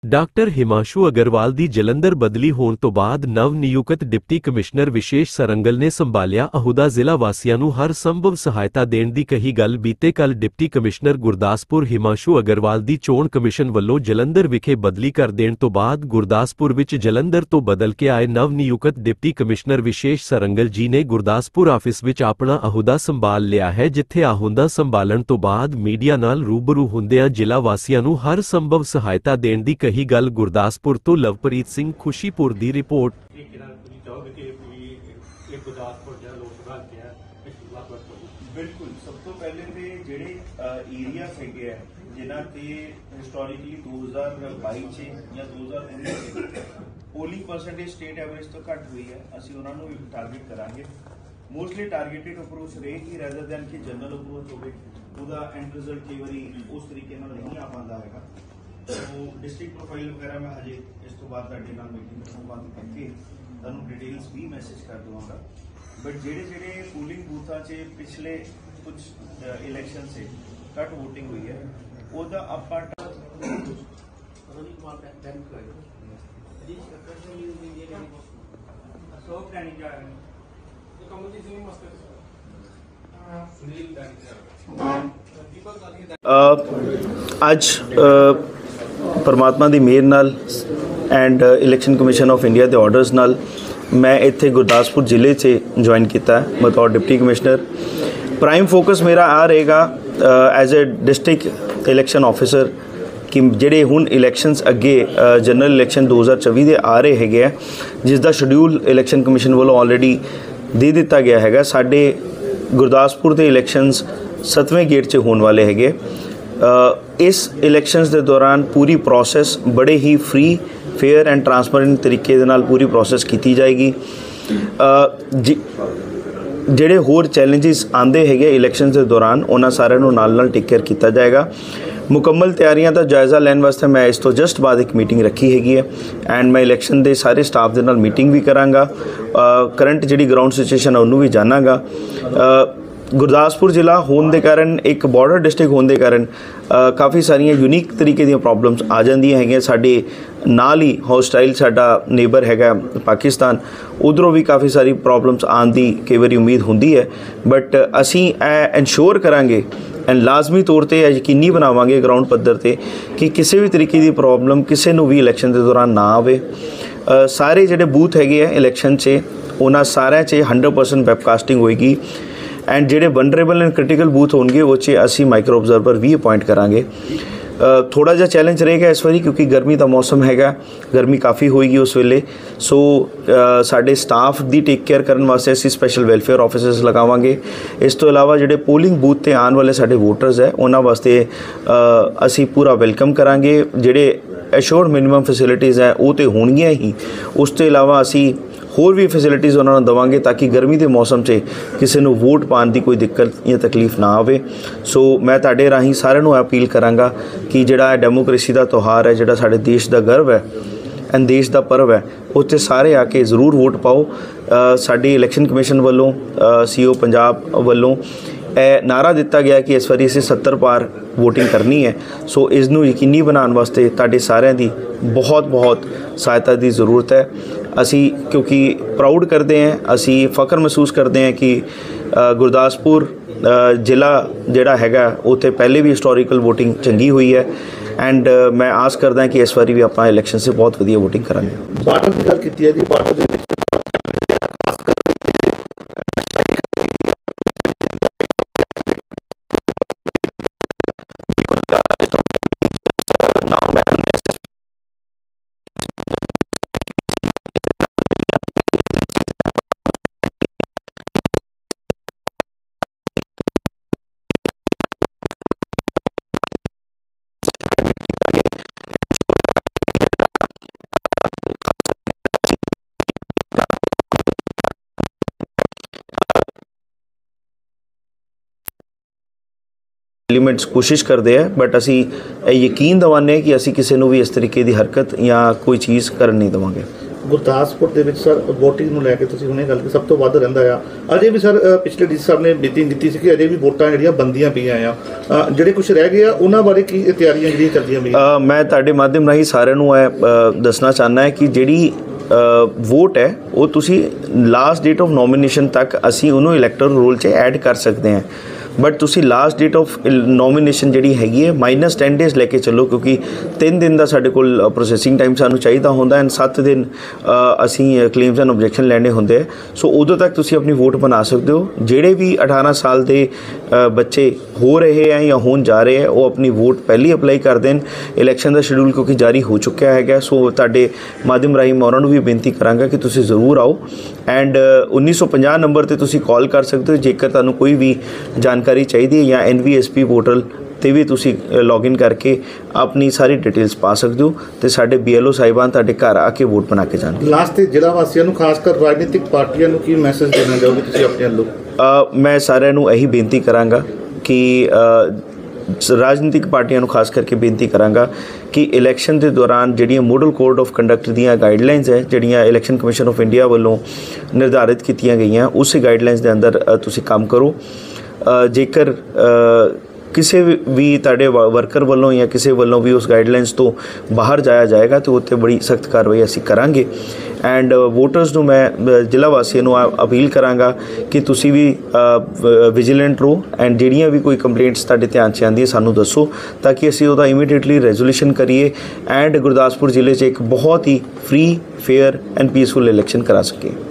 Doctor Himanshu Agarwal ਦੀ ਜਲੰਧਰ ਬਦਲੀ ਹੋਣ ਤੋਂ ਬਾਅਦ ਨਵ ਨਿਯੁਕਤ ਡਿਪਟੀ ਕਮਿਸ਼ਨਰ ਵਿਸ਼ੇਸ਼ ਸਰੰਗਲ ਨੇ ਸੰਭਾਲਿਆ ਅਹੁਦਾ। ਜ਼ਿਲ੍ਹਾ ਵਾਸੀਆਂ ਨੂੰ ਹਰ ਸੰਭਵ ਸਹਾਇਤਾ ਦੇਣ ਦੀ ਕਹੀ ਗੱਲ। ਬੀਤੇ ਕੱਲ੍ਹ ਡਿਪਟੀ ਕਮਿਸ਼ਨਰ ਗੁਰਦਾਸਪੁਰ ਹਿਮਾਂਸ਼ੂ ਅਗਰਵਾਲ ਦੀ ਚੋਣ ਕਮਿਸ਼ਨ ਵੱਲੋਂ ਜਲੰਧਰ ਵਿਖੇ ਬਦਲੀ ਕਰ ਦੇਣ ਤੋਂ ਬਾਅਦ ਗੁਰਦਾਸਪੁਰ ਵਿੱਚ ਜਲੰਧਰ ਤੋਂ ਬਦਲ ਕੇ ਆਏ ਨਵ ਨਿਯੁਕਤ ਡਿਪਟੀ ਕਮਿਸ਼ਨਰ ਵਿਸ਼ੇਸ਼ ਸਰੰਗਲ ਜੀ ਨੇ ਗੁਰਦਾਸਪੁਰ ਆਫਿਸ ਵਿੱਚ ਆਪਣਾ ਅਹੁਦਾ ਸੰਭਾਲ ਲਿਆ ਹੈ, ਜਿੱਥੇ ਅਹੁਦਾ ਸੰਭਾਲਣ ਤੋਂ ਬਾਅਦ ਮੀਡੀਆ ਨਾਲ ਰੂਬਰੂ ਹੁੰਦਿਆਂ ਜ਼ਿਲ੍ਹਾ ਵਾਸੀਆਂ ਨੂੰ ਹਰ ਸੰਭਵ ਸਹਾਇਤਾ ਦੇਣ ਦੀ ਕਹੀ ਗੱਲ। ਗੁਰਦਾਸਪੁਰ ਤੋਂ ਲਵਪ੍ਰੀਤ ਸਿੰਘ, ਖੁਸ਼ੀਪੁਰ ਦੀ ਰਿਪੋर्ट। बिल्कुल सब तो पहले तो जेडे एरिया है जिन्हों से हिस्टोरिकली 2022 या 2019 पोलिंग परसेंटेज स्टेट एवरेज तो घट हुई है, असं उन्होंने भी टारगेट करांगे। मोस्टली टारगेटेड अप्रोच रहेगी रैदर दैन कि जनरल अप्रोच हो एंड रिजल्ट कई बार उस तरीके नहीं आ पाता है। तो डिस्ट्रिक्ट प्रोफाइल वगैरह मैं हजे इस तो बाद मीटिंग करके तुहानूं डिटेल्स भी मैसेज कर दूँगा। बट जेडे पोलिंग बूथों से पिछले कुछ इलैक्शन से घट वोटिंग हुई है ओदा आपां अज परमात्मा की मेहर नाल and election commission of India के ऑर्डर्स नाल मैं इत्थे गुरदासपुर जिले से ज्वाइन किया बतौर डिप्टी कमिश्नर। प्राइम फोकस मेरा आ रहेगा as a district election officer कि ਜਿਹੜੇ ਹੁਣ ਇਲੈਕਸ਼ਨਸ ਅੱਗੇ ਜਨਰਲ ਇਲੈਕਸ਼ਨ 2024 ਦੇ ਆ ਰਹੇ ਹੈਗੇ ਆ, ਜਿਸ ਦਾ ਸ਼ਡਿਊਲ ਇਲੈਕਸ਼ਨ ਕਮਿਸ਼ਨ ਵੱਲੋਂ ਆਲਰੇਡੀ ਦੇ ਦਿੱਤਾ ਗਿਆ ਹੈਗਾ। ਸਾਡੇ ਗੁਰਦਾਸਪੁਰ ਦੇ ਇਲੈਕਸ਼ਨਸ 7ਵੇਂ ਗੇਟ 'ਚ ਹੋਣ ਵਾਲੇ ਹੈਗੇ। ਇਸ ਇਲੈਕਸ਼ਨਸ ਦੇ ਦੌਰਾਨ ਪੂਰੀ ਪ੍ਰੋਸੈਸ ਬੜੇ ਹੀ ਫ੍ਰੀ, ਫੇਅਰ ਐਂਡ ਟਰਾਂਸਪੇਰੈਂਟ ਤਰੀਕੇ ਦੇ ਨਾਲ ਪੂਰੀ ਪ੍ਰੋਸੈਸ ਕੀਤੀ ਜਾਏਗੀ। ਜਿਹੜੇ ਹੋਰ ਚੈਲੰਜਸ ਆਉਂਦੇ ਹੈਗੇ ਇਲੈਕਸ਼ਨਸ ਦੇ ਦੌਰਾਨ ਉਹਨਾਂ ਸਾਰਿਆਂ ਨੂੰ ਨਾਲ ਟੇਕ ਕੇਅਰ ਕੀਤਾ ਜਾਏਗਾ। ਮੁਕੰਮਲ ਤਿਆਰੀਆਂ ਦਾ ਜਾਇਜ਼ਾ ਲੈਣ ਵਾਸਤੇ ਮੈਂ ਇਸ ਤੋਂ ਜਸਟ ਬਾਅਦ ਇੱਕ ਮੀਟਿੰਗ ਰੱਖੀ ਹੈਗੀ ਹੈ ਐਂਡ ਮੈਂ ਇਲੈਕਸ਼ਨ ਦੇ ਸਾਰੇ ਸਟਾਫ ਦੇ ਨਾਲ ਮੀਟਿੰਗ ਵੀ ਕਰਾਂਗਾ। ਕਰੰਟ ਜਿਹੜੀ ਗਰਾਊਂਡ ਸਿਚੁਏਸ਼ਨ ਹੈ ਉਹਨੂੰ ਵੀ ਜਾਣਾਂਗਾ। ਗੁਰਦਾਸਪੁਰ ਜ਼ਿਲ੍ਹਾ ਹੋਣ ਦੇ ਕਾਰਨ, ਇੱਕ ਬਾਰਡਰ ਡਿਸਟ੍ਰਿਕਟ ਹੋਣ ਦੇ ਕਾਰਨ ਕਾਫੀ ਸਾਰੀਆਂ ਯੂਨੀਕ ਤਰੀਕੇ ਦੀਆਂ ਪ੍ਰੋਬਲਮਸ ਆ ਜਾਂਦੀਆਂ ਹੈਗੀਆਂ। ਸਾਡੇ ਨਾਲ ਹੀ ਹੌਸਟਾਈਲ ਸਾਡਾ ਨੇਬਰ ਹੈਗਾ ਪਾਕਿਸਤਾਨ, ਉਧਰੋਂ ਵੀ ਕਾਫੀ ਸਾਰੀ ਪ੍ਰੋਬਲਮਸ ਆਉਣ ਦੀ ਕਈ ਵਾਰੀ ਉਮੀਦ ਹੁੰਦੀ ਹੈ। ਬਟ ਅਸੀਂ ਇਹ ਇਨਸ਼ੋਰ ਕਰਾਂਗੇ ਐਂਡ ਲਾਜ਼ਮੀ ਤੌਰ 'ਤੇ ਯਕੀਨੀ ਬਣਾਵਾਂਗੇ ਗਰਾਊਂਡ ਪੱਧਰ 'ਤੇ ਕਿ ਕਿਸੇ ਵੀ ਤਰੀਕੇ ਦੀ ਪ੍ਰੋਬਲਮ ਕਿਸੇ ਨੂੰ ਵੀ ਇਲੈਕਸ਼ਨ ਦੇ ਦੌਰਾਨ ਨਾ ਆਵੇ। ਸਾਰੇ ਜਿਹੜੇ ਬੂਥ ਹੈਗੇ ਆ ਇਲੈਕਸ਼ਨ 'ਚ ਉਹਨਾਂ ਸਾਰਿਆਂ 'ਚ 100% ਵੈਬਕਾਸਟਿੰਗ ਹੋਏਗੀ ਐਂਡ ਜਿਹੜੇ ਵਨਰੇਬਲ ਐਂਡ ਕ੍ਰਿਟੀਕਲ ਬੂਥ ਹੋਣਗੇ ਉਹ 'ਚ ਅਸੀਂ ਮਾਈਕਰੋ ਆਬਜ਼ਰਵਰ ਵੀ ਅਪਾਇੰਟ ਕਰਾਂਗੇ। ਥੋੜ੍ਹਾ ਜਿਹਾ ਚੈਲੰਜ ਰਹੇਗਾ ਇਸ ਵਾਰੀ ਕਿਉਂਕਿ ਗਰਮੀ ਦਾ ਮੌਸਮ ਹੈਗਾ, ਗਰਮੀ ਕਾਫੀ ਹੋਏਗੀ ਉਸ ਵੇਲੇ। ਸੋ ਸਾਡੇ ਸਟਾਫ ਦੀ ਟੇਕ ਕੇਅਰ ਕਰਨ ਵਾਸਤੇ ਅਸੀਂ ਸਪੈਸ਼ਲ ਵੈਲਫੇਅਰ ਆਫਿਸਰਸ ਲਗਾਵਾਂਗੇ। ਇਸ ਤੋਂ ਇਲਾਵਾ ਜਿਹੜੇ ਪੋਲਿੰਗ ਬੂਥ 'ਤੇ ਆਉਣ ਵਾਲੇ ਸਾਡੇ ਵੋਟਰਸ ਹੈ ਉਹਨਾਂ ਵਾਸਤੇ ਅਸੀਂ ਪੂਰਾ ਵੈਲਕਮ ਕਰਾਂਗੇ। ਜਿਹੜੇ ਐਸ਼ੋਰਡ ਮਿਨੀਮਮ ਫੈਸਿਲਿਟੀਜ਼ ਹੈ ਉਹ ਤਾਂ ਹੋਣਗੀਆਂ ਹੀ, ਉਸ ਤੋਂ ਇਲਾਵਾ ਅਸੀਂ ਹੋਰ ਵੀ ਫੈਸਿਲਿਟੀਜ਼ ਉਹਨਾਂ ਨੂੰ ਦੇਵਾਂਗੇ ਤਾਂ ਕਿ ਗਰਮੀ ਦੇ ਮੌਸਮ 'ਚ ਕਿਸੇ ਨੂੰ ਵੋਟ ਪਾਉਣ ਦੀ ਕੋਈ ਦਿੱਕਤ ਜਾਂ ਤਕਲੀਫ ਨਾ ਆਵੇ। ਸੋ ਮੈਂ ਤੁਹਾਡੇ ਰਾਹੀਂ ਸਾਰਿਆਂ ਨੂੰ ਅਪੀਲ ਕਰਾਂਗਾ ਕਿ ਜਿਹੜਾ ਡੈਮੋਕ੍ਰੇਸੀ ਦਾ ਤਿਉਹਾਰ ਹੈ, ਜਿਹੜਾ ਸਾਡੇ ਦੇਸ਼ ਦਾ ਗਰਵ ਹੈ ਐਂਡ ਦੇਸ਼ ਦਾ ਪਰਵ ਹੈ, ਉੱਥੇ ਸਾਰੇ ਆ ਕੇ ਜ਼ਰੂਰ ਵੋਟ ਪਾਓ। ਸਾਡੀ ਇਲੈਕਸ਼ਨ ਕਮਿਸ਼ਨ ਵੱਲੋਂ CEO ਪੰਜਾਬ ਵੱਲੋਂ ਇਹ ਨਾਅਰਾ ਦਿੱਤਾ ਗਿਆ ਕਿ ਇਸ ਵਾਰੀ ਅਸੀਂ 70 ਪਾਰ ਵੋਟਿੰਗ ਕਰਨੀ ਹੈ। ਸੋ ਇਸ ਨੂੰ ਯਕੀਨੀ ਬਣਾਉਣ ਵਾਸਤੇ ਤੁਹਾਡੇ ਸਾਰਿਆਂ ਦੀ ਬਹੁਤ ਸਹਾਇਤਾ ਦੀ ਜ਼ਰੂਰਤ ਹੈ। ਅਸੀਂ ਕਿਉਂਕਿ ਪ੍ਰਾਊਡ ਕਰਦੇ ਹਾਂ, ਅਸੀਂ ਫਖਰ ਮਹਿਸੂਸ ਕਰਦੇ ਹਾਂ ਕਿ ਗੁਰਦਾਸਪੁਰ ਜ਼ਿਲ੍ਹਾ ਜਿਹੜਾ ਹੈਗਾ ਉੱਥੇ ਪਹਿਲੇ ਵੀ ਹਿਸਟੋਰੀਕਲ ਵੋਟਿੰਗ ਚੰਗੀ ਹੋਈ ਹੈ ਐਂਡ ਮੈਂ ਆਸ ਕਰਦਾ ਕਿ ਇਸ ਵਾਰੀ ਵੀ ਆਪਾਂ ਇਲੈਕਸ਼ਨ 'ਚ ਬਹੁਤ ਵਧੀਆ ਵੋਟਿੰਗ ਕਰਾਂਗੇ। ਬਾਰਡਰ ਦੀ ਗੱਲ ਕੀਤੀ ਹੈ ਜੀ, ਬਾਰਡਰ ਦੇ ਵਿੱਚ एलिमेंट्स कोशिश करते हैं बट असी यकीन दवाने कि असी किसी को भी इस तरीके की हरकत या कोई चीज़ कर नहीं देवांगे। ਗੁਰਦਾਸਪੁਰ ਦੇ ਵਿੱਚ ਸਰ ਵੋਟਿੰਗ ਨੂੰ ਲੈ ਕੇ ਤੁਸੀਂ ਹੁਣੇ ਗੱਲ ਕੀਤੀ ਸਭ ਤੋਂ ਵੱਧ ਰਹਿੰਦਾ ਆ। ਅਜੇ ਵੀ ਸਰ ਪਿਛਲੇ ਡੀ ਸਾਹਿਬ ਨੇ ਮੀਟਿੰਗ ਕੀਤੀ ਸੀ ਕਿ ਅਜੇ ਵੀ ਵੋਟਾਂ ਜਿਹੜੀਆਂ ਬੰਦੀਆਂ ਪਈਆਂ ਆ, ਜਿਹੜੇ ਕੁਝ ਰਹਿ ਗਏ ਆ ਉਹਨਾਂ ਬਾਰੇ ਕੀ ਤਿਆਰੀਆਂ ਜਿਹੜੀਆਂ ਚੱਲਦੀਆਂ ਪਈਆਂ? ਮੈਂ ਤੁਹਾਡੇ ਮਾਧਿਅਮ ਰਾਹੀਂ ਸਾਰਿਆਂ ਨੂੰ ਇਹ ਦੱਸਣਾ ਚਾਹੁੰਦਾ ਹੈ ਕਿ ਜਿਹੜੀ ਵੋਟ ਹੈ ਉਹ ਤੁਸੀਂ ਲਾਸਟ ਡੇਟ ਆਫ ਨੋਮੀਨੇਸ਼ਨ ਤੱਕ ਅਸੀਂ ਉਹਨੂੰ ਇਲੈਕਟੋਰਲ ਰੋਲ 'ਚ ਐਡ ਕਰ ਸਕਦੇ ਹਾਂ, ਬਟ ਤੁਸੀਂ ਲਾਸਟ ਡੇਟ ਆਫ ਨੋਮੀਨੇਸ਼ਨ ਜਿਹੜੀ ਹੈਗੀ ਹੈ -10 ਡੇਜ਼ ਲੈ ਕੇ ਚੱਲੋ, ਕਿਉਂਕਿ 3 ਦਿਨ ਦਾ ਸਾਡੇ ਕੋਲ ਪ੍ਰੋਸੈਸਿੰਗ ਟਾਈਮ ਸਾਨੂੰ ਚਾਹੀਦਾ ਹੁੰਦਾ ਐਂਡ 7 ਦਿਨ ਅਸੀਂ ਕਲੇਮਸ ਐਂਡ ਆਬਜੈਕਸ਼ਨ ਲੈਣੇ ਹੁੰਦੇ ਆ। ਸੋ ਉਦੋਂ ਤੱਕ ਤੁਸੀਂ ਆਪਣੀ ਵੋਟ ਬਣਾ ਸਕਦੇ ਹੋ। ਜਿਹੜੇ ਵੀ 18 ਸਾਲ ਦੇ ਬੱਚੇ ਹੋ ਰਹੇ ਆ ਜਾਂ ਹੋਣ ਜਾ ਰਹੇ ਆ ਉਹ ਆਪਣੀ ਵੋਟ ਪਹਿਲੀ ਅਪਲਾਈ ਕਰ ਦੇਣ। ਇਲੈਕਸ਼ਨ ਦਾ ਸ਼ਡਿਊਲ ਕਿਉਂਕਿ ਜਾਰੀ ਹੋ ਚੁੱਕਿਆ ਹੈਗਾ, ਸੋ ਤੁਹਾਡੇ ਮਾਧਿਅਮ ਰਾਹੀਂ ਮੈਂ ਉਹਨਾਂ ਨੂੰ ਵੀ ਬੇਨਤੀ ਕਰਾਂਗਾ ਕਿ ਤੁਸੀਂ ਜ਼ਰੂਰ ਆਓ ਐਂਡ 1950 ਨੰਬਰ 'ਤੇ ਤੁਸੀਂ ਕਾਲ ਕਰ ਸਕਦੇ ਹੋ ਜੇਕਰ ਤੁਹਾਨੂੰ ਕੋਈ ਵੀ ਜਾਣਕਾਰੀ ਚਾਹੀਦੀ ਹੈ, ਜਾਂ NVSP ਪੋਰਟਲ ਤੇ ਵੀ ਤੁਸੀਂ ਲੌਗਇਨ ਕਰਕੇ ਆਪਣੀ ਸਾਰੀ ਡਿਟੇਲਸ ਪਾ ਸਕਦੇ ਹੋ ਤੇ ਸਾਡੇ BLO ਸਾਹਿਬਾਨ ਤੁਹਾਡੇ ਘਰ ਆ ਕੇ ਵੋਟ ਬਣਾ ਕੇ ਜਾਣਗੇ। ਲਾਸਟ ਤੇ ਜ਼ਿਲ੍ਹਾ ਵਾਸੀਆਂ ਨੂੰ ਖਾਸ ਕਰ ਰਾਜਨੀਤਿਕ ਪਾਰਟੀਆਂ ਨੂੰ ਕੀ ਮੈਸੇਜ ਦੇਣਾ ਚਾਹੋਗੇ ਤੁਸੀਂ ਆਪਣੇ ਵੱਲੋਂ? ਮੈਂ ਸਾਰਿਆਂ ਨੂੰ ਇਹੀ ਬੇਨਤੀ ਕਰਾਂਗਾ ਕਿ ਰਾਜਨੀਤਿਕ ਪਾਰਟੀਆਂ ਨੂੰ ਖਾਸ ਕਰਕੇ ਬੇਨਤੀ ਕਰਾਂਗਾ ਕਿ ਇਲੈਕਸ਼ਨ ਦੇ ਦੌਰਾਨ ਜਿਹੜੀਆਂ ਮੋਡਲ ਕੋਡ ਆਫ ਕੰਡਕਟ ਦੀਆਂ ਗਾਈਡਲਾਈਨਸ ਹੈ, ਜਿਹੜੀਆਂ ਇਲੈਕਸ਼ਨ ਕਮਿਸ਼ਨ ਆਫ ਇੰਡੀਆ ਵੱਲੋਂ ਨਿਰਧਾਰਿਤ ਕੀਤੀਆਂ ਗਈਆਂ, ਉਸੇ ਗਾਈਡਲਾਈਨਸ ਦੇ ਅੰਦਰ ਤੁਸੀਂ ਕੰਮ ਕਰੋ। ਜੇਕਰ ਕਿਸੇ ਵੀ ਤੁਹਾਡੇ ਵਰਕਰ ਵੱਲੋਂ ਜਾਂ ਕਿਸੇ ਵੱਲੋਂ ਵੀ ਉਸ ਗਾਈਡਲਾਈਨਸ ਤੋਂ ਬਾਹਰ ਜਾਇਆ ਜਾਏਗਾ ਤਾਂ ਉੱਤੇ ਬੜੀ ਸਖਤ ਕਾਰਵਾਈ ਅਸੀਂ ਕਰਾਂਗੇ। ਐਂਡ ਵੋਟਰਸ ਨੂੰ ਮੈਂ ਜ਼ਿਲ੍ਹਾ ਵਾਸੀਆਂ ਨੂੰ ਅਪੀਲ ਕਰਾਂਗਾ ਕਿ ਤੁਸੀਂ ਵੀ ਵਿਜੀਲੈਂਟ ਰਹੋ ਐਂਡ ਜਿਹੜੀਆਂ ਵੀ ਕੋਈ ਕੰਪਲੇਂਟਸ ਤੁਹਾਡੇ ਧਿਆਨ 'ਚ ਆਉਂਦੀਆਂ ਸਾਨੂੰ ਦੱਸੋ ਤਾਂ ਕਿ ਅਸੀਂ ਉਹਦਾ ਇਮੀਡੀਏਟਲੀ ਰੈਜ਼ੋਲੂਸ਼ਨ ਕਰੀਏ ਐਂਡ ਗੁਰਦਾਸਪੁਰ ਜ਼ਿਲ੍ਹੇ 'ਚ ਇੱਕ ਬਹੁਤ ਹੀ free, fair and peaceful election ਕਰਾ ਸਕੀਏ।